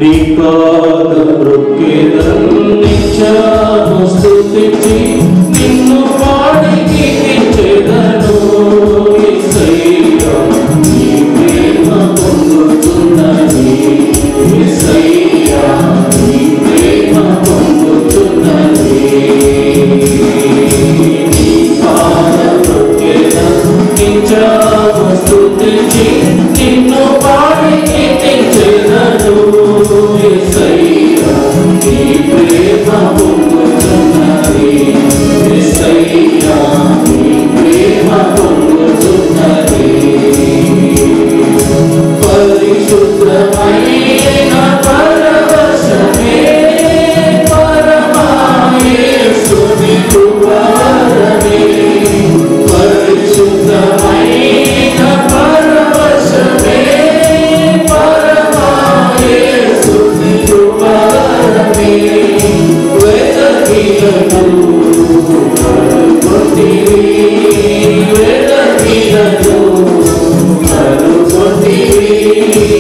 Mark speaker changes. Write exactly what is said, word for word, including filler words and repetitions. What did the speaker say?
Speaker 1: పాదం మృక్కెదన్ నిత్యము స్తుతించి నిన్ను పాడి కీర్తించెదను యేసయ్యా నీ ప్రేమ పొందుతున్నది యేసయ్యా నీ ప్రేమ పొందుతున్నది నీ పాదం మృక్కెదన్ నిత్యము స్తుతించి నిన్ను పాడి కీర్తించెదను యేసయ్యా నీ ప్రేమ పొందుతున్నది యేసయ్యా నీ ప్రేమ పొందుతున్నది పరిశుద్ధమైన పరవశమే పరమా యేసుని కృపావరమే పరిశుద్ధమైన పరవశమే పరమా యేసుని కృపావరమే వెదకిలను కనుగొంటివి వెదకిలను కనుగొంటివి